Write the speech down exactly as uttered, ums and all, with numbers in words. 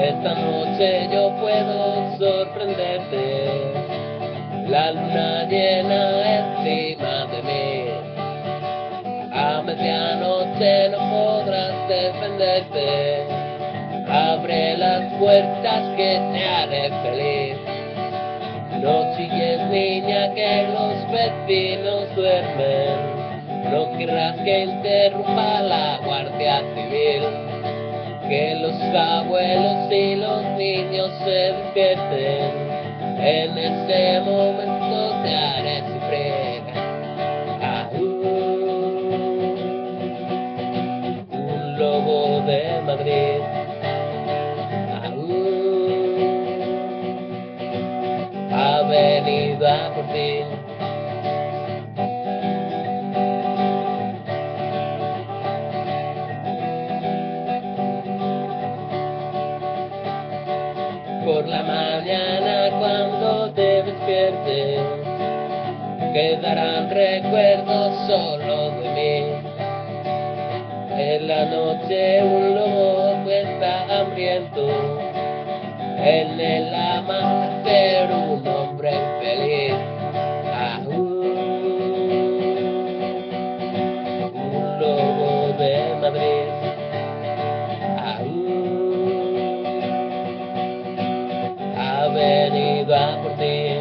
Esta noche yo puedo sorprenderte, la luna llena encima de mí. A medianoche no podrás defenderte, abre las puertas que te haré feliz. No chilles, niña, que los vecinos duermen, no querrás que interrumpa la Guardia Civil. Que los abuelos y los niños se despierten, en ese momento te haré sufrir. Ah, uh, un lobo de Madrid. Ah, uh, ha venido a por ti. Por la mañana cuando te despiertes, quedarán recuerdos solo de mí. En la noche un lobo está hambriento, en el amanecer un hombre feliz. Ah, uh, un lobo de Madrid. Ah, uh, ha venido a por ti.